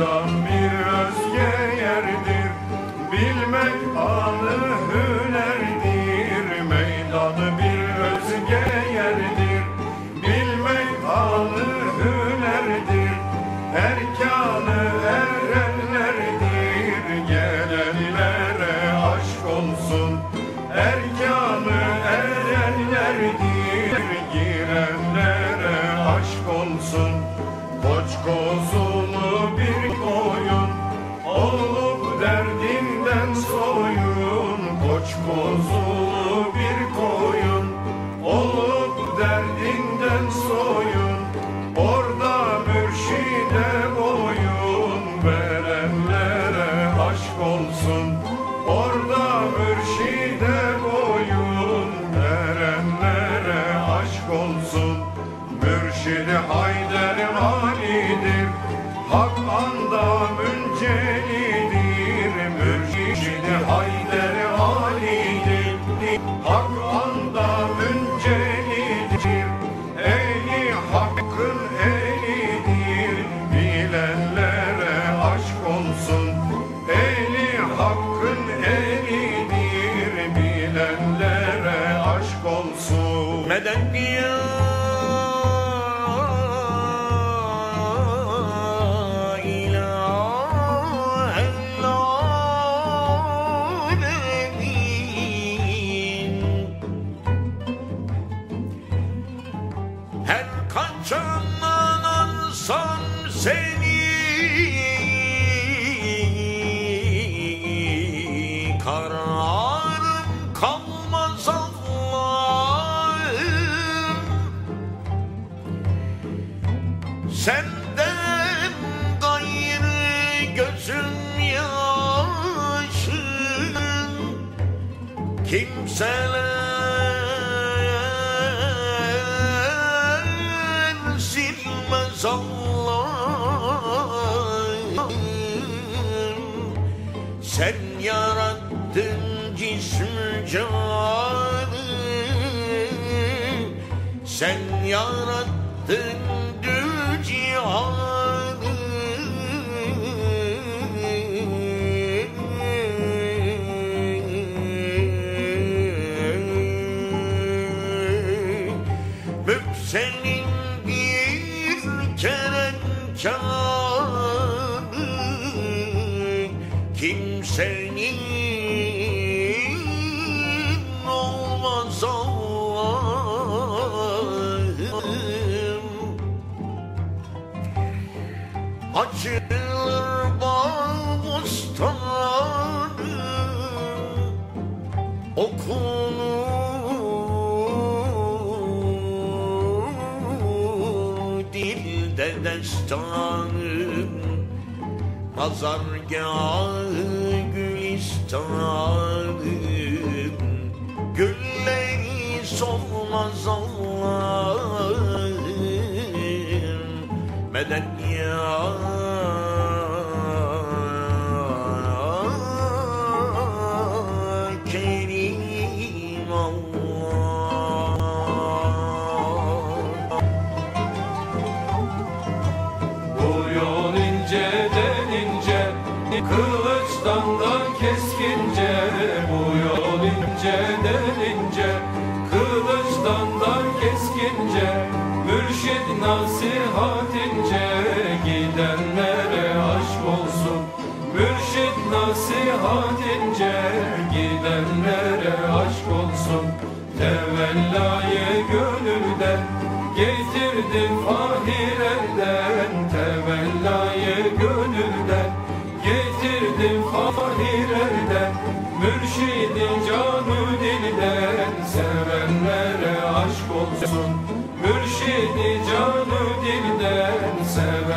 meydan bir özge yerdir, bilmek alı hünerdir. Meydan bir özge yerdir, bilmek alı hünerdir. Erkanı erenlerdir, gelenlere aşk olsun. Erkanı erenlerdir, girenlere aşk olsun. Koç kozulu bir koyun olup derdinden soyun. Koç kozulu bir koyun olup derdinden soyun. Orada mürşide boyun verenlere aşk olsun. Orada mürşide boyun verenlere aşk olsun. Mürşid-i Haydar Ali'dir, hak anda müncelidir. Mürşid-i Haydar Ali'dir, hak anda müncelidir. Ehli hakkın elidir, bilenlere aşk olsun. Ehli hakkın elidir, bilenlere aşk olsun. Medeniyet her kaçandan ansam seni, kararım kalmaz Allah'ım. Senden gayrı gözüm yaşım, kimseler silmez Allah'ım. Sen yarattın cismi canı, sen yarattın dü cihanı. Senin bir kerenkanı, kimsenin olmaz Allah'ım. Açılır bağ bostanı, okunur dilde destanım. Pazargâh-ı gülistanım, gülleri solmaz Allah'ım. Medeniyet Kerim Allah. Bu yol inceden ince, kılıçtan da keskince. Bu yol inceden ince, kılıçtan da keskince. Mürşid nasihatince, gidenlere aşk olsun. Mürşid nasihatince, gidenlere aşk olsun. Tevellayı gönülden getirdin fahir elden. Tevellayı gönülden getirdin fahir elden. Mürşid-i canı dilden sevenlere aşk olsun. Mürşid-i canı dilden sevenlere